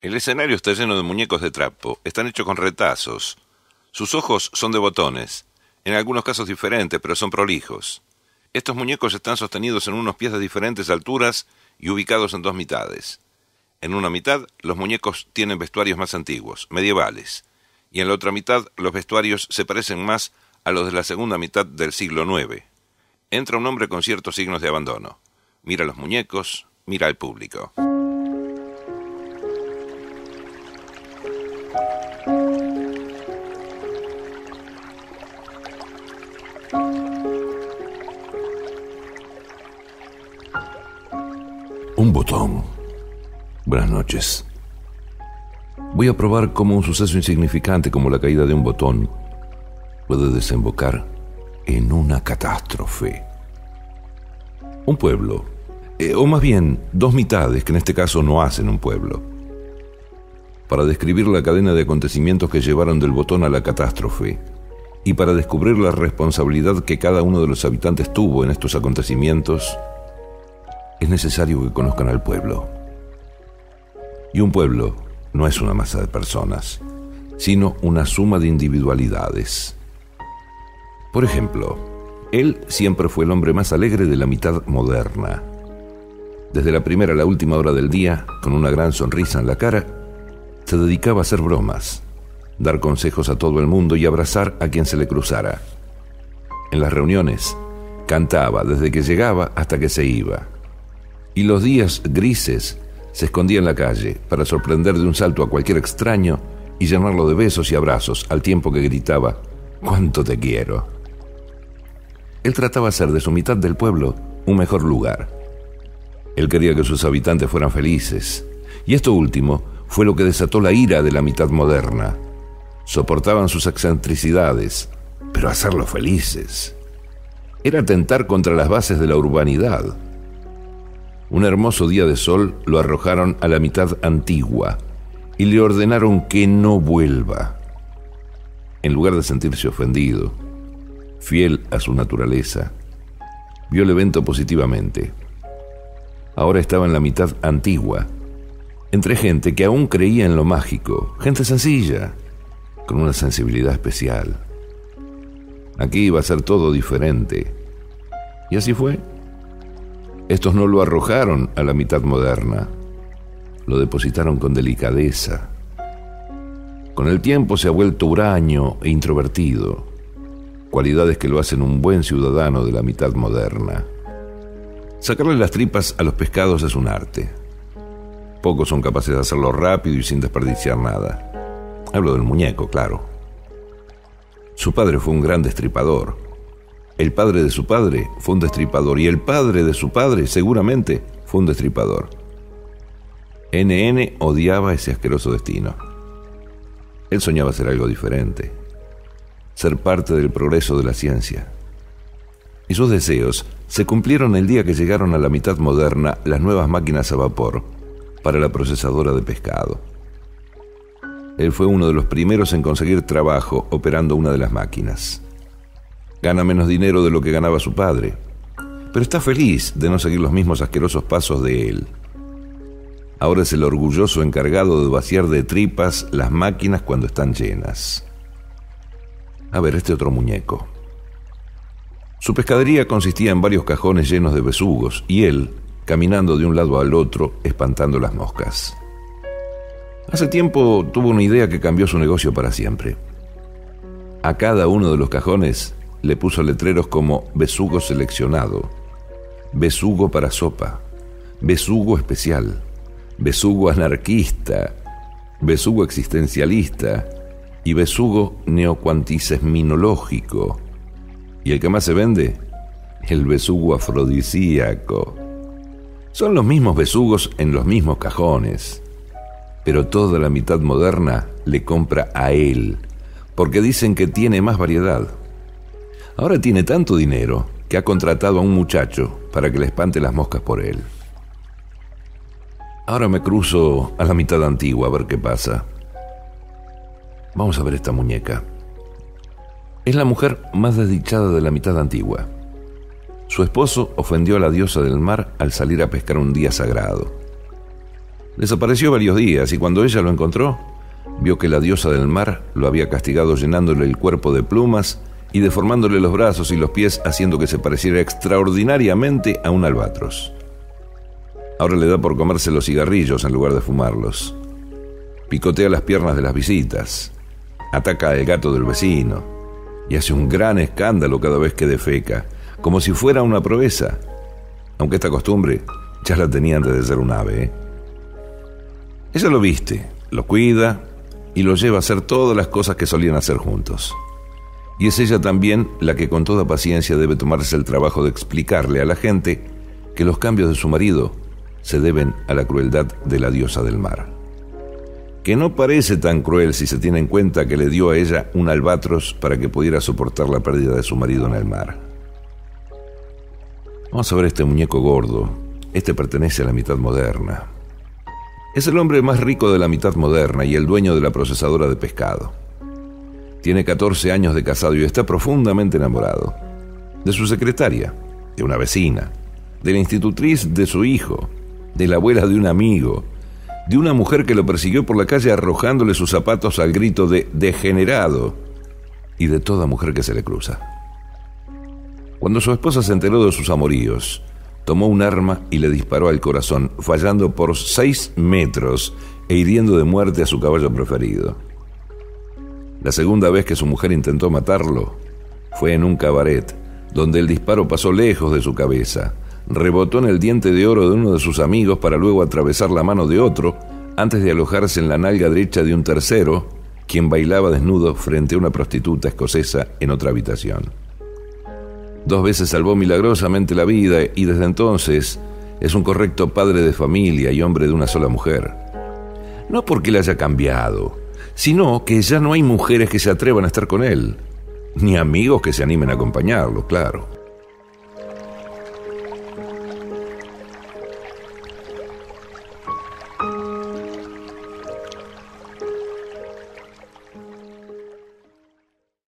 El escenario está lleno de muñecos de trapo. Están hechos con retazos. Sus ojos son de botones, en algunos casos diferentes, pero son prolijos. Estos muñecos están sostenidos en unos pies de diferentes alturas y ubicados en dos mitades. En una mitad, los muñecos tienen vestuarios más antiguos, medievales, y en la otra mitad, los vestuarios se parecen más a los de la segunda mitad del siglo IX. Entra un hombre con ciertos signos de abandono. Mira los muñecos, mira al público. Un botón. Buenas noches. Voy a probar cómo un suceso insignificante como la caída de un botón puede desembocar en una catástrofe. Un pueblo, o más bien dos mitades que en este caso no hacen un pueblo. Para describir la cadena de acontecimientos que llevaron del botón a la catástrofe y para descubrir la responsabilidad que cada uno de los habitantes tuvo en estos acontecimientos, es necesario que conozcan al pueblo. Y un pueblo no es una masa de personas, sino una suma de individualidades. Por ejemplo, él siempre fue el hombre más alegre de la mitad moderna. Desde la primera a la última hora del día, con una gran sonrisa en la cara, se dedicaba a hacer bromas, dar consejos a todo el mundo y abrazar a quien se le cruzara. En las reuniones, cantaba desde que llegaba hasta que se iba. Y los días grises se escondía en la calle para sorprender de un salto a cualquier extraño y llenarlo de besos y abrazos al tiempo que gritaba: «¡Cuánto te quiero!». Él trataba de hacer de su mitad del pueblo un mejor lugar. Él quería que sus habitantes fueran felices, y esto último fue lo que desató la ira de la mitad moderna. Soportaban sus excentricidades, pero hacerlos felices era atentar contra las bases de la urbanidad. Un hermoso día de sol lo arrojaron a la mitad antigua y le ordenaron que no vuelva. En lugar de sentirse ofendido, fiel a su naturaleza, vio el evento positivamente. Ahora estaba en la mitad antigua, entre gente que aún creía en lo mágico, gente sencilla, con una sensibilidad especial. Aquí iba a ser todo diferente. Y así fue. Estos no lo arrojaron a la mitad moderna, lo depositaron con delicadeza. Con el tiempo se ha vuelto huraño e introvertido, cualidades que lo hacen un buen ciudadano de la mitad moderna. Sacarle las tripas a los pescados es un arte. Pocos son capaces de hacerlo rápido y sin desperdiciar nada. Hablo del muñeco, claro. Su padre fue un gran destripador. El padre de su padre fue un destripador y el padre de su padre seguramente fue un destripador. NN odiaba ese asqueroso destino. Él soñaba ser algo diferente, ser parte del progreso de la ciencia. Y sus deseos se cumplieron el día que llegaron a la mitad moderna las nuevas máquinas a vapor para la procesadora de pescado. Él fue uno de los primeros en conseguir trabajo operando una de las máquinas. Gana menos dinero de lo que ganaba su padre, pero está feliz de no seguir los mismos asquerosos pasos de él. Ahora es el orgulloso encargado de vaciar de tripas las máquinas cuando están llenas. A ver, este otro muñeco. Su pescadería consistía en varios cajones llenos de besugos y él caminando de un lado al otro espantando las moscas. Hace tiempo tuvo una idea que cambió su negocio para siempre. A cada uno de los cajones le puso letreros como besugo seleccionado, besugo para sopa, besugo especial, besugo anarquista, besugo existencialista y besugo neocuantisminológico. Y el que más se vende, el besugo afrodisíaco. Son los mismos besugos en los mismos cajones, pero toda la mitad moderna le compra a él, porque dicen que tiene más variedad. Ahora tiene tanto dinero que ha contratado a un muchacho para que le espante las moscas por él. Ahora me cruzo a la mitad antigua a ver qué pasa. Vamos a ver esta muñeca. Es la mujer más desdichada de la mitad antigua. Su esposo ofendió a la diosa del mar al salir a pescar un día sagrado. Desapareció varios días y cuando ella lo encontró, vio que la diosa del mar lo había castigado llenándole el cuerpo de plumas y deformándole los brazos y los pies, haciendo que se pareciera extraordinariamente a un albatros. Ahora le da por comerse los cigarrillos en lugar de fumarlos. Picotea las piernas de las visitas, ataca al gato del vecino y hace un gran escándalo cada vez que defeca, como si fuera una proeza, aunque esta costumbre ya la tenía antes de ser un ave, ¿eh? Ella lo viste, lo cuida y lo lleva a hacer todas las cosas que solían hacer juntos. Y es ella también la que con toda paciencia debe tomarse el trabajo de explicarle a la gente que los cambios de su marido se deben a la crueldad de la diosa del mar. Que no parece tan cruel si se tiene en cuenta que le dio a ella un albatros para que pudiera soportar la pérdida de su marido en el mar. Vamos a ver este muñeco gordo. Este pertenece a la mitad moderna. Es el hombre más rico de la mitad moderna y el dueño de la procesadora de pescado. Tiene 14 años de casado y está profundamente enamorado. De su secretaria, de una vecina, de la institutriz de su hijo, de la abuela de un amigo, de una mujer que lo persiguió por la calle arrojándole sus zapatos al grito de degenerado, y de toda mujer que se le cruza. Cuando su esposa se enteró de sus amoríos, tomó un arma y le disparó al corazón, fallando por 6 metros e hiriendo de muerte a su caballo preferido. La segunda vez que su mujer intentó matarlo fue en un cabaret, donde el disparo pasó lejos de su cabeza, rebotó en el diente de oro de uno de sus amigos para luego atravesar la mano de otro, antes de alojarse en la nalga derecha de un tercero, quien bailaba desnudo frente a una prostituta escocesa en otra habitación. 2 veces salvó milagrosamente la vida y desde entonces es un correcto padre de familia y hombre de una sola mujer. No porque él haya cambiado, sino que ya no hay mujeres que se atrevan a estar con él, ni amigos que se animen a acompañarlo, claro.